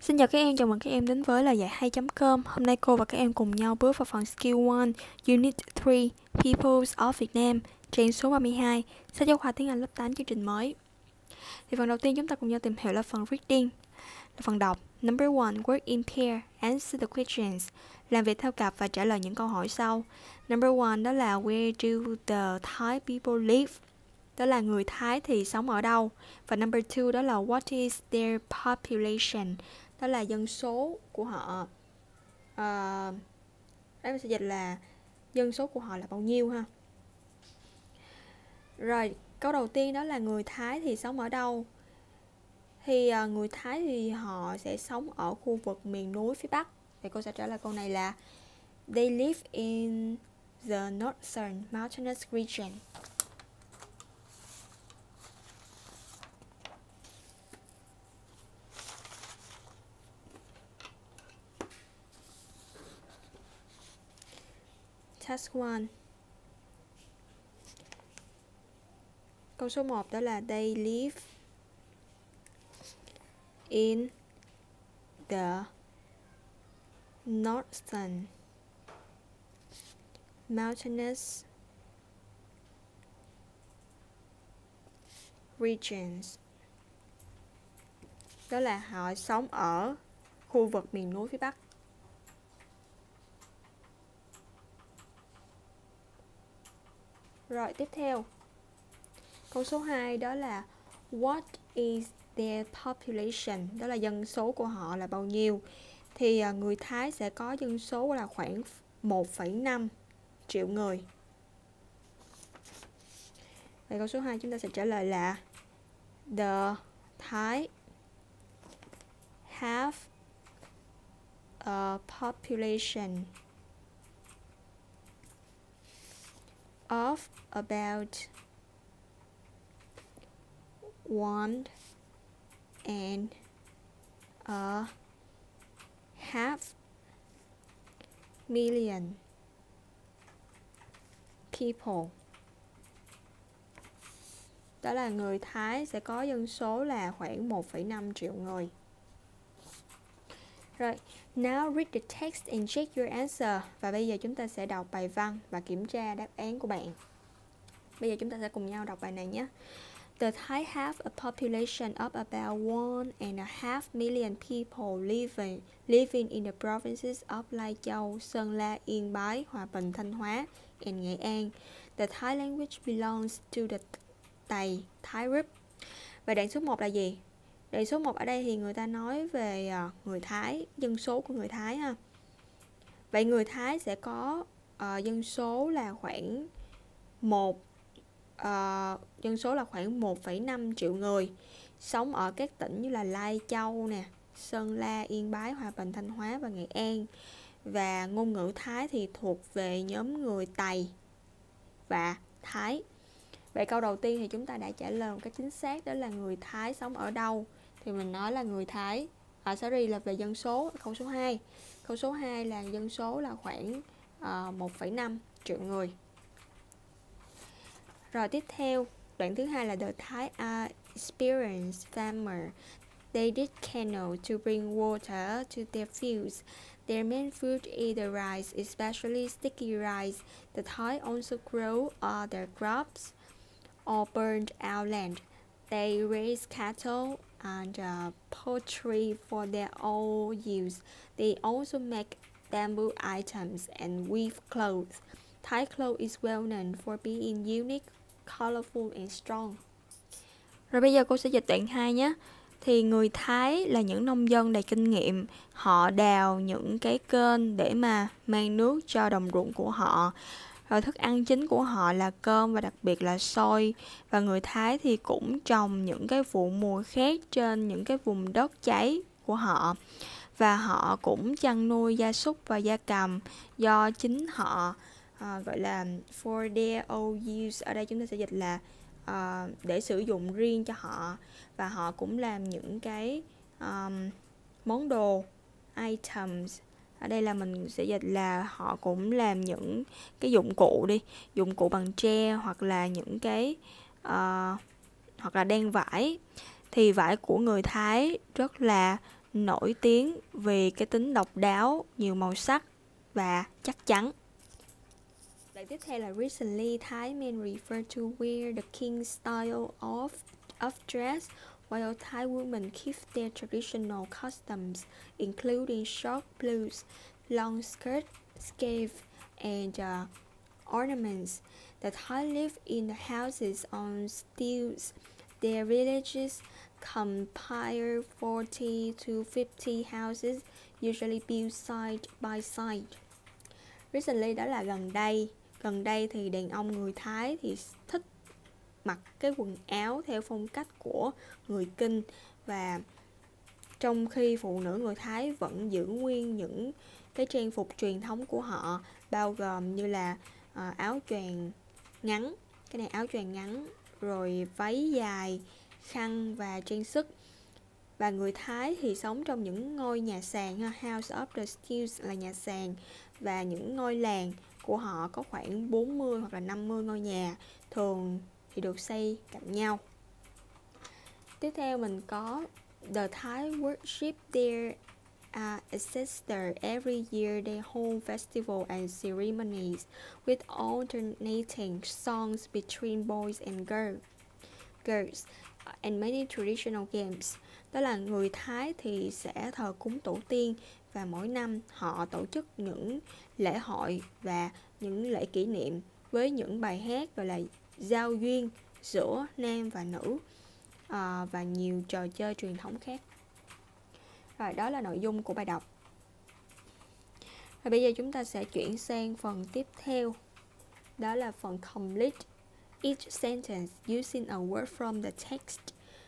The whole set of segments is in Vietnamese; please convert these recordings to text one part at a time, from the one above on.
Xin chào các em, chào mừng các em đến với lời dạy hay.com. Hôm nay cô và các em cùng nhau bước vào phần Skill 1, Unit 3, Peoples of Vietnam, trang số 32, sách giáo khoa tiếng Anh lớp 8 chương trình mới. Thì phần đầu tiên chúng ta cùng nhau tìm hiểu là phần Reading, là phần đọc. Number 1, work in pair, answer the questions. Làm việc theo cặp và trả lời những câu hỏi sau. Number 1 đó là where do the Thai people live? Đó là người Thái thì sống ở đâu. Và number 2 đó là what is their population? Đó là dân số của họ. Đây mình sẽ dịch là dân số của họ là bao nhiêu ha. Rồi, câu đầu tiên đó là người Thái thì sống ở đâu? Thì người Thái thì họ sẽ sống ở khu vực miền núi phía Bắc. Thì cô sẽ trả lời câu này là they live in the northern mountainous region. Task 1. Câu số 1 đó là they live in the northern mountainous regions. Đó là họ sống ở khu vực miền núi phía Bắc. Rồi tiếp theo. Câu số 2 đó là what is their population? Đó là dân số của họ là bao nhiêu? Thì người Thái sẽ có dân số là khoảng 1,5 triệu người. Vậy câu số 2 chúng ta sẽ trả lời là the Thai have a population of about 1.5 million people. Đó là người Thái sẽ có dân số là khoảng 1,5 triệu người. Rồi, now read the text and check your answer. Và bây giờ chúng ta sẽ đọc bài văn và kiểm tra đáp án của bạn. Bây giờ chúng ta sẽ cùng nhau đọc bài này nhé. The Thai have a population of about 1.5 million people living in the provinces of Lai Châu, Sơn La, Yên Bái, Hòa Bình, Thanh Hóa, and Nghệ An. The Thai language belongs to the Thai group. Và đoạn số 1 là gì? Đoạn số 1 ở đây thì người ta nói về người Thái, dân số của người Thái ha. Vậy người Thái sẽ có dân số là khoảng 1,5 triệu người, sống ở các tỉnh như là Lai Châu nè, Sơn La, Yên Bái, Hòa Bình, Thanh Hóa và Nghệ An. Và ngôn ngữ Thái thì thuộc về nhóm người Tày và Thái. Vậy câu đầu tiên thì chúng ta đã trả lời một cách chính xác, đó là người Thái sống ở đâu. Thì mình nói là người Thái là về dân số. Câu số 2. Câu số 2 là dân số là khoảng 1,5 triệu người. Rồi tiếp theo, đoạn thứ 2 là the Thai are experienced farmer. They dig canal to bring water to their fields. Their main food is the rice, especially sticky rice. The Thai also grow other crops or burned out land. They raise cattle and poultry for their own use. They also make bamboo items and weave clothes. Thai cloth is well known for being unique, colorful and strong. Rồi bây giờ cô sẽ dịch đoạn 2 nhé. Thì người Thái là những nông dân đầy kinh nghiệm. Họ đào những cái kênh để mà mang nước cho đồng ruộng của họ. Rồi thức ăn chính của họ là cơm và đặc biệt là xôi. Và người Thái thì cũng trồng những cái vụ mùa khác trên những cái vùng đất cháy của họ. Và họ cũng chăn nuôi gia súc và gia cầm do chính họ gọi là for their own use. Ở đây chúng ta sẽ dịch là để sử dụng riêng cho họ. Và họ cũng làm những cái món đồ, items. Ở đây là mình sẽ dịch là họ cũng làm những cái dụng cụ bằng tre, hoặc là những cái hoặc là đan vải. Thì vải của người Thái rất là nổi tiếng vì cái tính độc đáo, nhiều màu sắc và chắc chắn. Đoạn tiếp theo là recently Thai men refer to wear the king style of dress, while Thai women keep their traditional customs, including short blouses, long skirts, scarves, and ornaments. The Thai live in houses on stilts. Their villages comprise 40 to 50 houses, usually built side by side. Recently đó là gần đây. Gần đây thì đàn ông người Thái thì thích mặc cái quần áo theo phong cách của người Kinh, và trong khi phụ nữ người Thái vẫn giữ nguyên những cái trang phục truyền thống của họ, bao gồm như là áo choàng ngắn, cái này áo choàng ngắn, rồi váy dài, khăn và trang sức. Và người Thái thì sống trong những ngôi nhà sàn, House of the Stilts là nhà sàn, và những ngôi làng của họ có khoảng 40 hoặc là 50 ngôi nhà, thường thì được xây cạnh nhau. Tiếp theo mình có The Thai worship their ancestors every year. They hold festival and ceremonies with alternating songs between boys and girls and many traditional games. Đó là người Thái thì sẽ thờ cúng tổ tiên, và mỗi năm họ tổ chức những lễ hội và những lễ kỷ niệm với những bài hát gọi là giao duyên giữa nam và nữ, và nhiều trò chơi truyền thống khác. Rồi, đó là nội dung của bài đọc. Và bây giờ chúng ta sẽ chuyển sang phần tiếp theo. Đó là phần complete each sentence using a word from the text.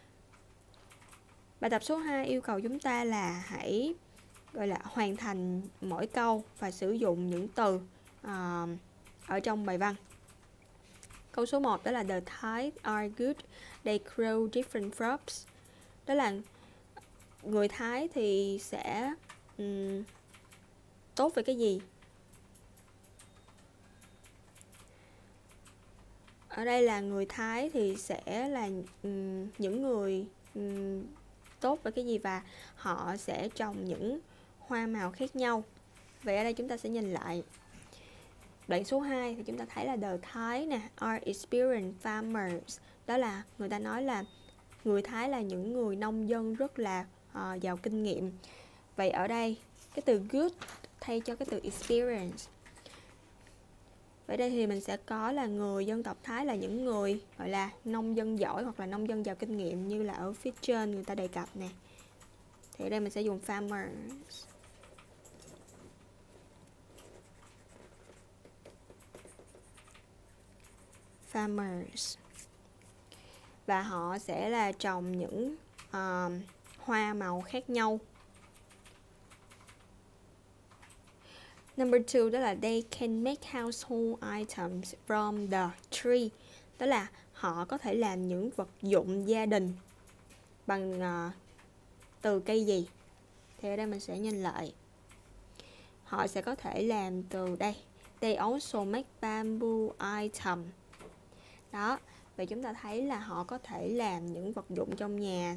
Bài tập số 2 yêu cầu chúng ta là hãy gọi là hoàn thành mỗi câu và sử dụng những từ ở trong bài văn. Câu số 1 đó là the Thai are good, they grow different crops. Đó là người Thái thì sẽ tốt về cái gì? Ở đây là người Thái thì sẽ là những người tốt về cái gì, và họ sẽ trồng những hoa màu khác nhau. Vậy ở đây chúng ta sẽ nhìn lại đoạn số 2 thì chúng ta thấy là the Thai nè are experienced farmers. Đó là người ta nói là người Thái là những người nông dân rất là giàu kinh nghiệm. Vậy ở đây cái từ good thay cho cái từ experience. Vậy đây thì mình sẽ có là người dân tộc Thái là những người gọi là nông dân giỏi hoặc là nông dân giàu kinh nghiệm, như là ở phía trên người ta đề cập nè. Thì ở đây mình sẽ dùng farmers. Farmers. Và họ sẽ là trồng những hoa màu khác nhau. Number 2 đó là they can make household items from the tree. Đó là họ có thể làm những vật dụng gia đình bằng từ cây gì? Thì ở đây mình sẽ nhìn lại. Họ sẽ có thể làm từ đây. They also make bamboo item. Đó, vậy chúng ta thấy là họ có thể làm những vật dụng trong nhà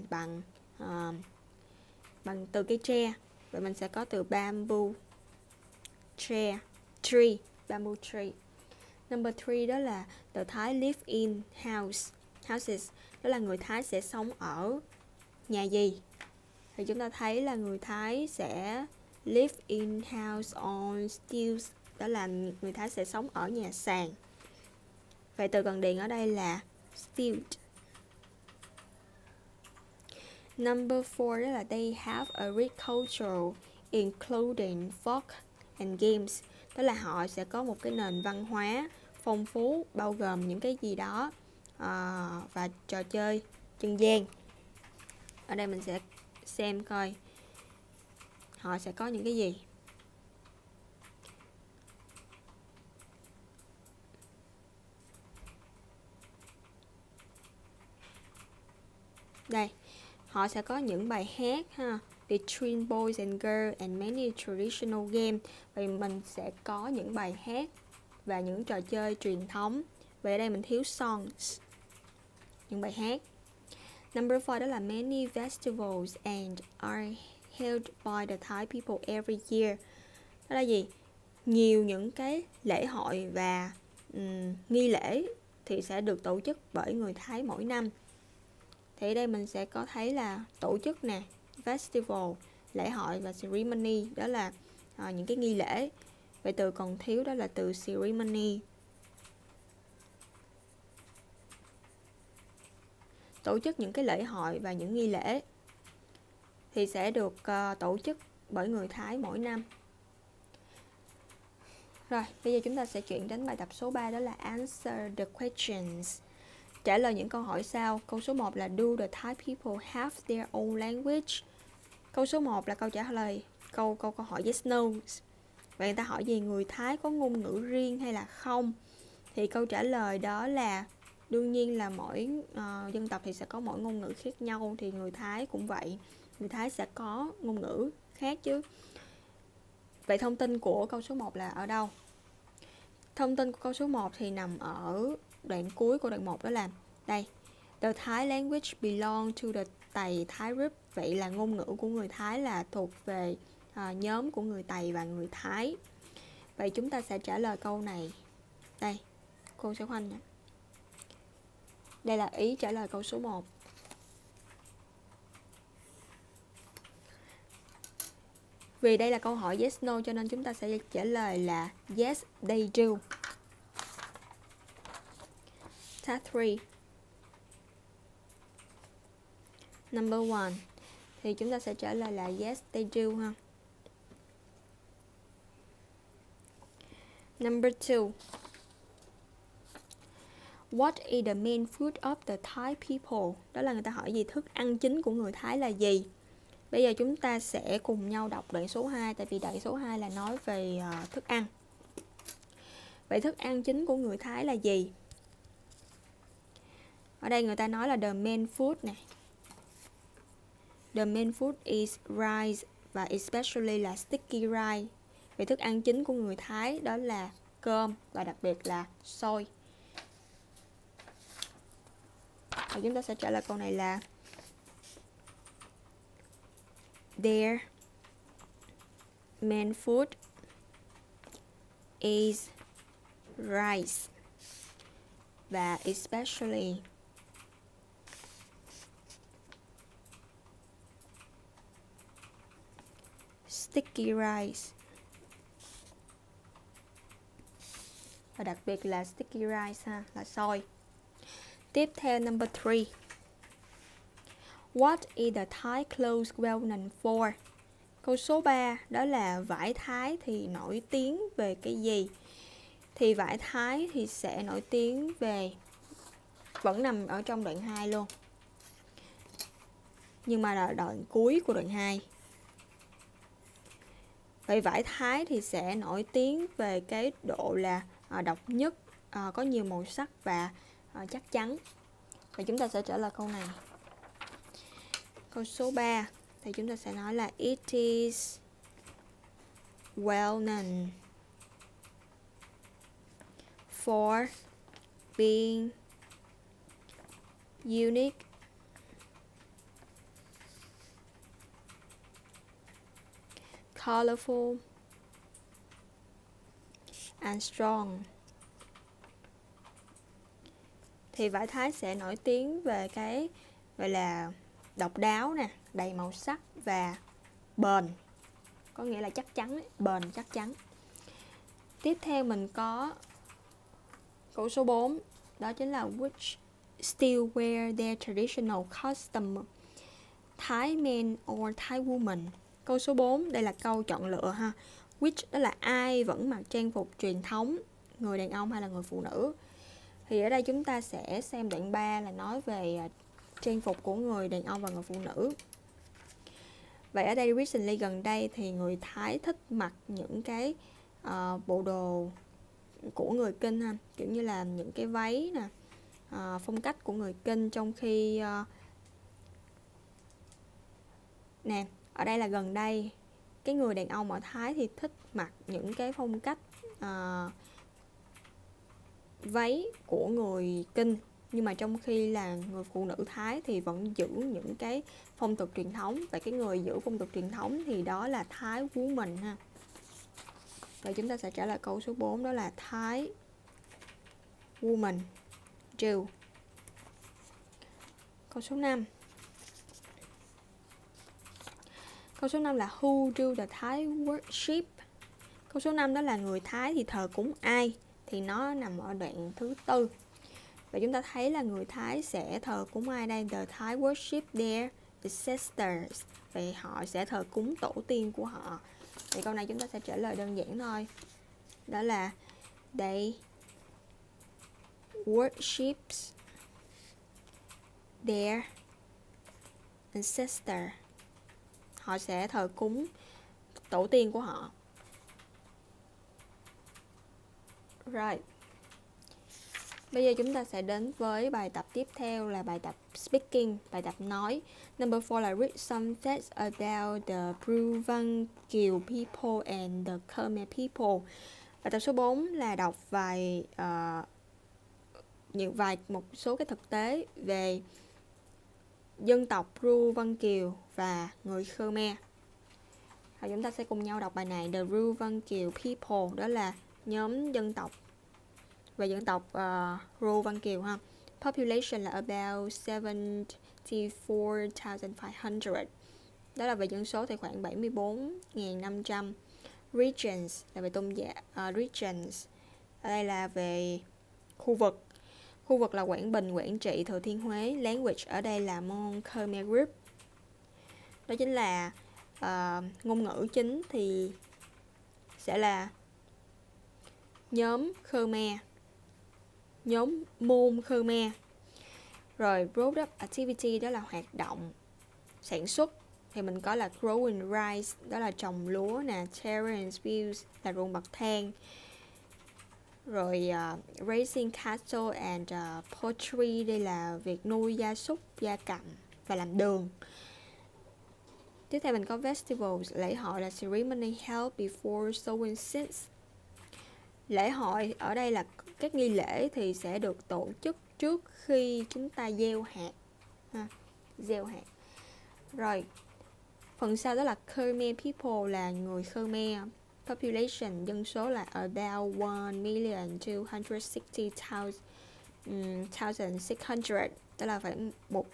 bằng từ cây tre. Vậy mình sẽ có từ bamboo tree, bamboo tree. Number 3 đó là the Thai live in houses. Đó là người Thái sẽ sống ở nhà gì? Thì chúng ta thấy là người Thái sẽ live in house on stilts. Đó là người Thái sẽ sống ở nhà sàn. Vậy từ cần điền ở đây là stilt. Number 4 đó là they have a rich culture including folk and games. Đó là họ sẽ có một cái nền văn hóa phong phú, bao gồm những cái gì đó và trò chơi dân gian. Ở đây mình sẽ xem coi họ sẽ có những cái gì. Đây, họ sẽ có những bài hát between boys and girls and many traditional games. Vậy mình sẽ có những bài hát và những trò chơi truyền thống. Vậy ở đây mình thiếu songs, những bài hát. Number 4 đó là many festivals and are held by the Thai people every year. Đó là gì? Nhiều những cái lễ hội và nghi lễ thì sẽ được tổ chức bởi người Thái mỗi năm. Thì ở đây mình sẽ có thấy là tổ chức nè, festival, lễ hội và ceremony, đó là những cái nghi lễ. Vậy từ còn thiếu đó là từ ceremony. Tổ chức những cái lễ hội và những nghi lễ thì sẽ được tổ chức bởi người Thái mỗi năm. Rồi, bây giờ chúng ta sẽ chuyển đến bài tập số 3, đó là answer the questions. Trả lời những câu hỏi sau. Câu số 1 là do the Thai people have their own language? Câu số 1 là câu trả lời câu hỏi yes no. Vậy người ta hỏi gì? Người Thái có ngôn ngữ riêng hay là không? Thì câu trả lời đó là đương nhiên là mỗi dân tộc thì sẽ có mỗi ngôn ngữ khác nhau, thì người Thái cũng vậy. Người Thái sẽ có ngôn ngữ khác chứ. Vậy thông tin của câu số 1 là ở đâu? Thông tin của câu số 1 thì nằm ở đoạn cuối của đoạn 1, đó là đây. The Thai language belong to the Tày Thái group. Vậy là ngôn ngữ của người Thái là thuộc về nhóm của người Tày và người Thái. Vậy chúng ta sẽ trả lời câu này. Đây, cô sẽ khoanh. Đây là ý trả lời câu số 1. Vì đây là câu hỏi yes no cho nên chúng ta sẽ trả lời là yes they do. Task 3. Number 1 thì chúng ta sẽ trả lời là yes they do ha. Number 2. What is the main food of the Thai people? Đó là người ta hỏi gì? Thức ăn chính của người Thái là gì? Bây giờ chúng ta sẽ cùng nhau đọc đoạn số 2, tại vì đoạn số 2 là nói về thức ăn. Vậy thức ăn chính của người Thái là gì? Ở đây người ta nói là the main food này. The main food is rice và especially là sticky rice. Vậy thức ăn chính của người Thái đó là cơm và đặc biệt là xôi. Và chúng ta sẽ trả lời câu này là their main food is rice và especially sticky rice. Và đặc biệt là sticky rice ha, là xôi. Tiếp theo number 3. What is the Thai clothes well known for? Câu số 3 đó là vải Thái thì nổi tiếng về cái gì? Thì vải Thái thì sẽ nổi tiếng về, vẫn nằm ở trong đoạn 2 luôn, nhưng mà là đoạn cuối của đoạn 2. Vậy vải Thái thì sẽ nổi tiếng về cái độ là độc nhất, có nhiều màu sắc và chắc chắn. Và chúng ta sẽ trả lời câu này. Câu số 3 thì chúng ta sẽ nói là it is well known for being unique, colorful and strong. Thì vải Thái sẽ nổi tiếng về cái gọi là độc đáo nè, đầy màu sắc và bền, có nghĩa là chắc chắn ấy, bền chắc chắn. Tiếp theo mình có câu số 4, đó chính là which still wear their traditional costume, Thai men or Thai women. Câu số 4 đây là câu chọn lựa ha. Which đó là ai vẫn mặc trang phục truyền thống, người đàn ông hay là người phụ nữ. Thì ở đây chúng ta sẽ xem đoạn 3 là nói về trang phục của người đàn ông và người phụ nữ. Vậy ở đây recently, gần đây thì người Thái thích mặc những cái bộ đồ của người Kinh ha, kiểu như là những cái váy nè, phong cách của người Kinh, trong khi nè, ở đây là gần đây cái người đàn ông ở Thái thì thích mặc những cái phong cách váy của người Kinh. Nhưng mà trong khi là người phụ nữ Thái thì vẫn giữ những cái phong tục truyền thống. Vậy cái người giữ phong tục truyền thống thì đó là Thái woman ha. Vậy chúng ta sẽ trả lời câu số 4, đó là Thái woman do. Câu số 5. Câu số 5 là who do the Thai worship. Câu số 5 đó là người Thái thì thờ cúng ai, thì nó nằm ở đoạn thứ 4. Và chúng ta thấy là người Thái sẽ thờ cúng ai đây? The Thai worship their ancestors. Vậy họ sẽ thờ cúng tổ tiên của họ. Thì câu này chúng ta sẽ trả lời đơn giản thôi. Đó là they worships their ancestor. Họ sẽ thờ cúng tổ tiên của họ. Right. Bây giờ chúng ta sẽ đến với bài tập tiếp theo là bài tập speaking, bài tập nói. Number 4 là read some facts about the Bruvangil people and the Khmer people. Bài tập số 4 là đọc một số cái thực tế về dân tộc Bruvangil và người Khmer. Và chúng ta sẽ cùng nhau đọc bài này. The Bruvangil people, đó là nhóm dân tộc về dân tộc Bruvangil ha. Population là about 74,500. Đó là về dân số thì khoảng 74.500. Regions là về tôn giáo. Regions ở đây là về khu vực. Khu vực là Quảng Bình, Quảng Trị, Thừa Thiên Huế. Language ở đây là Mon Khmer Group. Đó chính là ngôn ngữ chính thì sẽ là nhóm Khmer, nhóm môn Khmer. Rồi product activity đó là hoạt động sản xuất, thì mình có là growing rice, đó là trồng lúa nè. Terrace views là ruộng bậc thang. Rồi raising cattle and poultry, đây là việc nuôi gia súc, gia cầm và làm đường. Tiếp theo mình có festivals, lễ hội là ceremony held before sowing seeds. Lễ hội ở đây là các nghi lễ thì sẽ được tổ chức trước khi chúng ta gieo hạt ha, gieo hạt. Rồi phần sau đó là Khmer people là người Khmer. Population dân số là about 1,260,600, đó là khoảng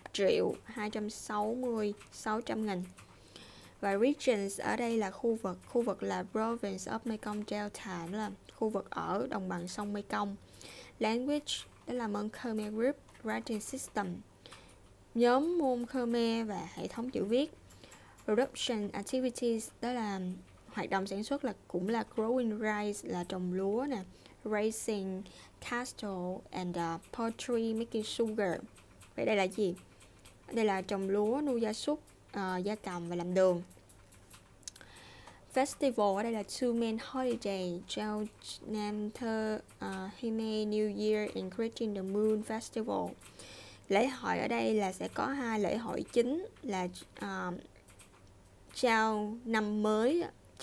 1.260,600. Và regions ở đây là khu vực là province of Mekong Delta, đó là khu vực ở đồng bằng sông Mekong. Language đó là Mon Khmer Group. Writing system, nhóm môn Khmer và hệ thống chữ viết. Production activities đó là hoạt động sản xuất, là cũng là growing rice là trồng lúa nè. Raising cattle and poultry, making sugar. Vậy đây là gì? Đây là trồng lúa, nuôi gia súc, gia cầm và làm đường. Festival ở đây là two main holiday, Chao Nam Thơ, Hime New Year and Creating the Moon Festival. Lễ hội ở đây là sẽ có hai lễ hội chính là chào năm mới,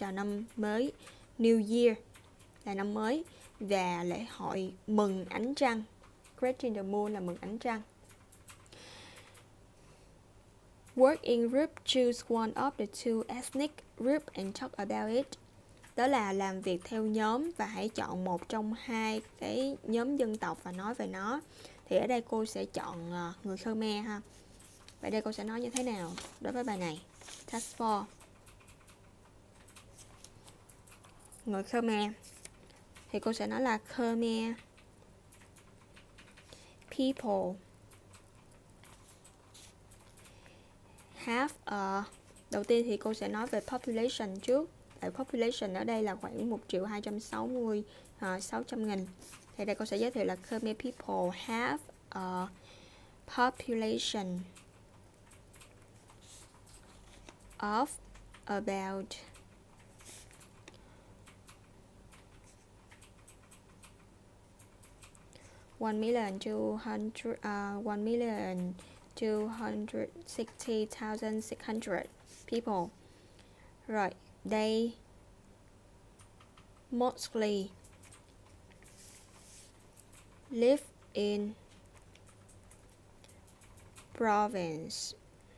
New Year là năm mới, và lễ hội mừng ánh trăng, Creating the Moon là mừng ánh trăng. Work in group, choose one of the two ethnic group and talk about it. Đó là làm việc theo nhóm và hãy chọn một trong hai cái nhóm dân tộc và nói về nó. Thì ở đây cô sẽ chọn người Khmer ha. Vậy đây cô sẽ nói như thế nào đối với bài này? Task 4. Người Khmer thì cô sẽ nói là Khmer people have đầu tiên thì cô sẽ nói về population trước. Tại population ở đây là khoảng 1.260,600. Thì đây cô sẽ giới thiệu là Khmer people have a population of about 1,260,600 people. Rồi, they mostly live in provinces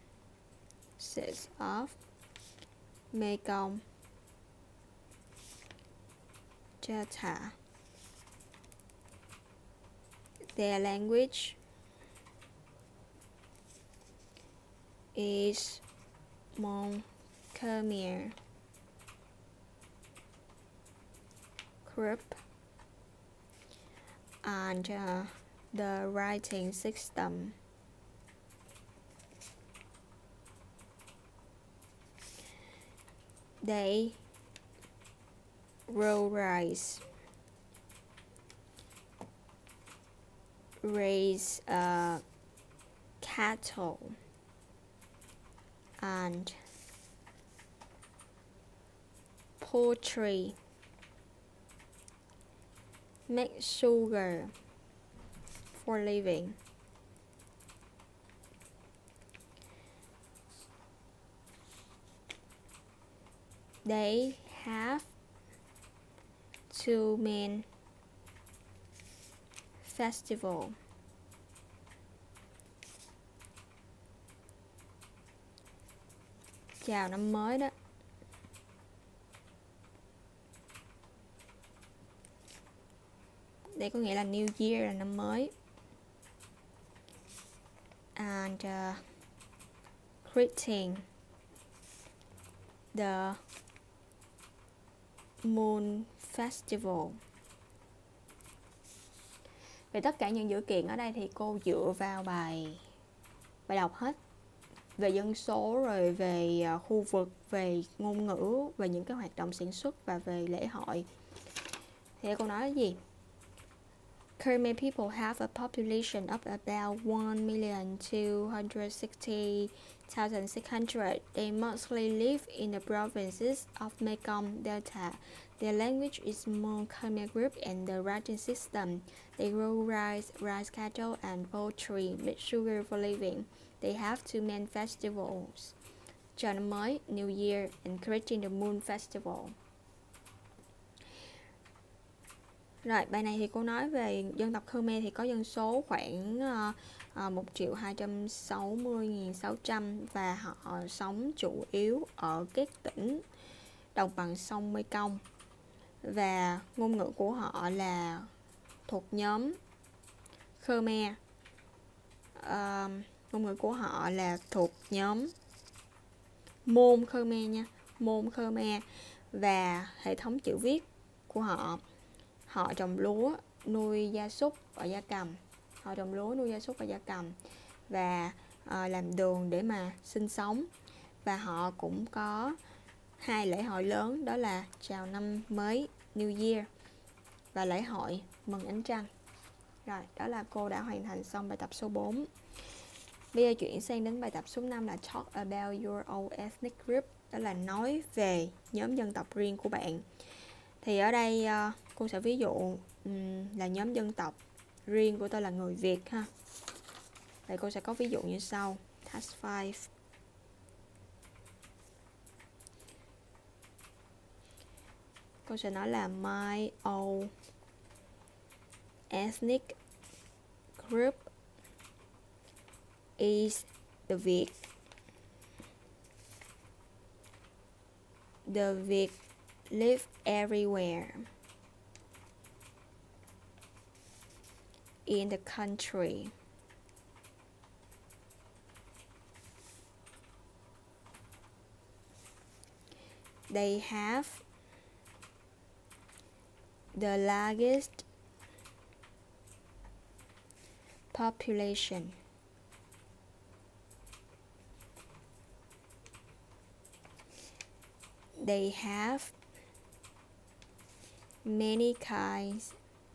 of Mekong Delta. Their language is Mont Khmer group, and the writing system they grow rice, raise cattle, and poultry, make sugar for living. They have two main festivals. Chào năm mới đó. Đây có nghĩa là New Year là năm mới. And greeting the Moon Festival. Về tất cả những dữ kiện ở đây thì cô dựa vào bài đọc hết. Về dân số, rồi về khu vực, về ngôn ngữ, về những cái hoạt động sản xuất và về lễ hội. Thì cô nói gì? Khmer people have a population of about 1,260,600. They mostly live in the provinces of Mekong Delta. Their language is Mont Khmer group and the writing system. They grow rice cattle, and poultry, make sugar for living. They have two main festivals: chào năm mới, New Year, and creating the Moon Festival. Rồi, bài này thì cô nói về dân tộc Khmer thì có dân số khoảng 1.260.600 và họ sống chủ yếu ở các tỉnh đồng bằng sông Mekong. Và ngôn ngữ của họ là thuộc nhóm Khmer. Ngôn ngữ của họ là thuộc nhóm Môn Khmer nha, Môn Khmer. Và hệ thống chữ viết của họ trồng lúa, nuôi gia súc và gia cầm. Họ trồng lúa, nuôi gia súc và gia cầm và làm đường để mà sinh sống. Và họ cũng có hai lễ hội lớn, đó là chào năm mới New Year và lễ hội mừng ánh trăng. Rồi, đó là cô đã hoàn thành xong bài tập số 4. Bây giờ chuyển sang đến bài tập số 5 là Talk about your own ethnic group. Đó là nói về nhóm dân tộc riêng của bạn. Thì ở đây cô sẽ ví dụ là nhóm dân tộc riêng của tôi là người Việt ha. Vậy cô sẽ có ví dụ như sau. Task 5. Cô sẽ nói là my own ethnic group is the Việt. The Việt live everywhere in the country. They have the largest population. They have many kinds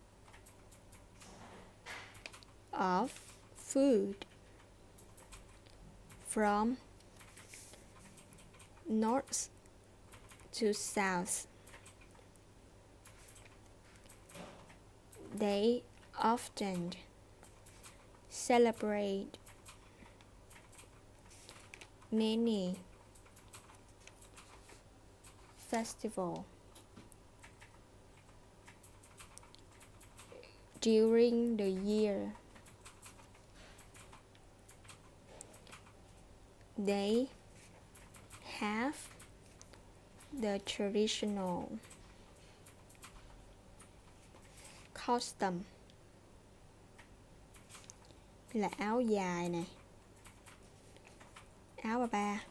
of food from north to south. They often celebrate many festivals during the year. They have the traditional costume là áo dài nè, áo bà ba.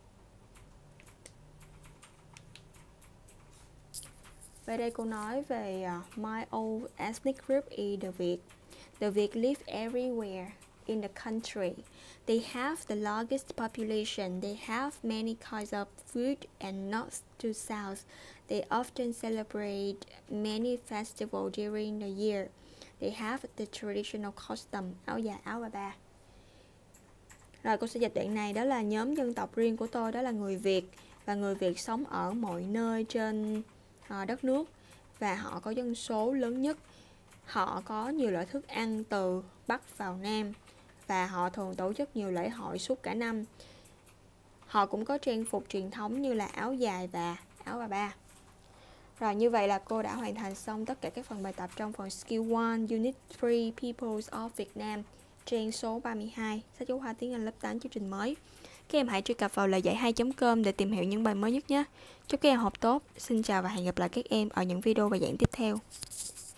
Về đây cô nói về my old ethnic group is the Việt. The Việt live everywhere in the country. They have the largest population. They have many kinds of food and north to south. They often celebrate many festivals during the year. They have the traditional costume, áo dài, áo bà ba. Rồi cô sẽ dịch đoạn này, đó là nhóm dân tộc riêng của tôi, đó là người Việt. Và người Việt sống ở mọi nơi trên đất nước. Và họ có dân số lớn nhất. Họ có nhiều loại thức ăn từ Bắc vào Nam. Và họ thường tổ chức nhiều lễ hội suốt cả năm. Họ cũng có trang phục truyền thống như là áo dài và áo bà ba. Rồi như vậy là cô đã hoàn thành xong tất cả các phần bài tập trong phần Skill 1, Unit 3, Peoples of Vietnam, trang số 32, sách giáo khoa tiếng Anh lớp 8 chương trình mới. Các em hãy truy cập vào lời giải 2.com để tìm hiểu những bài mới nhất nhé. Chúc các em học tốt. Xin chào và hẹn gặp lại các em ở những video bài giảng tiếp theo.